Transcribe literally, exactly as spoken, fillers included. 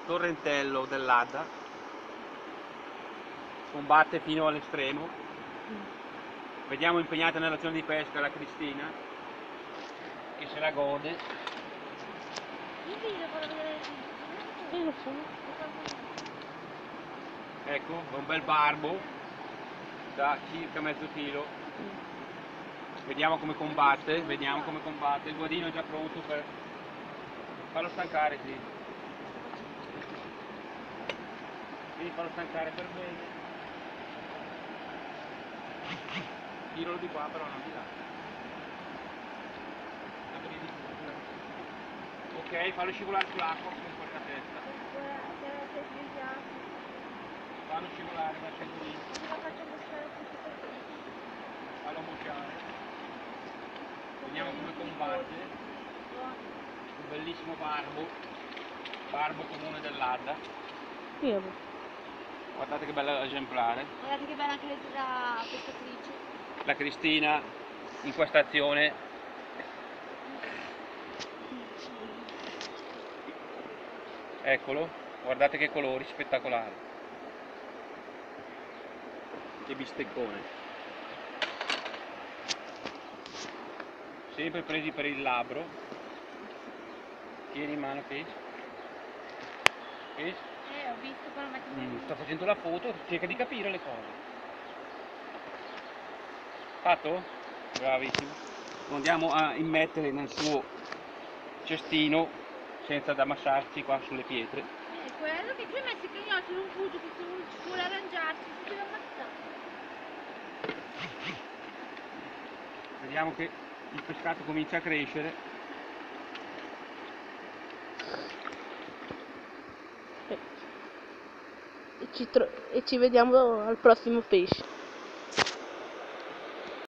torrentello dell'Adda, combatte fino all'estremo. Vediamo impegnata nell'azione di pesca la Cristina, che se la gode. Ecco, un bel barbo da circa mezzo chilo. Vediamo come combatte, vediamo come combatte. Il guadino è già pronto per farlo stancare, sì. Quindi farlo stancare per bene. Tiralo di qua, però non di là. Ok, fallo scivolare sull'acqua con quella testa. Fallo scivolare, lascia lì. Fallo mosciare. Vediamo come combatte. Un bellissimo barbo. Barbo comune dell'Adda. Guardate che bella esemplare. Guardate che bella anche la pescatrice. La Cristina in questa azione. Eccolo, guardate che colori spettacolari. Che bisteccone. Sempre presi per il labbro. Tieni in mano Chris. Chris? Eh, ho visto però metti Mm, sto facendo la foto, cerca di capire le cose. Fatto? Bravissimo. Lo andiamo a immettere nel suo cestino senza da ammassarci qua sulle pietre. Eh, quello che tu hai messo i cagnocchi non fugge, che se non ci vuole arrangiarsi si deve ammazzare. Vediamo che il pescato comincia a crescere. E ci, e ci vediamo al prossimo pesce.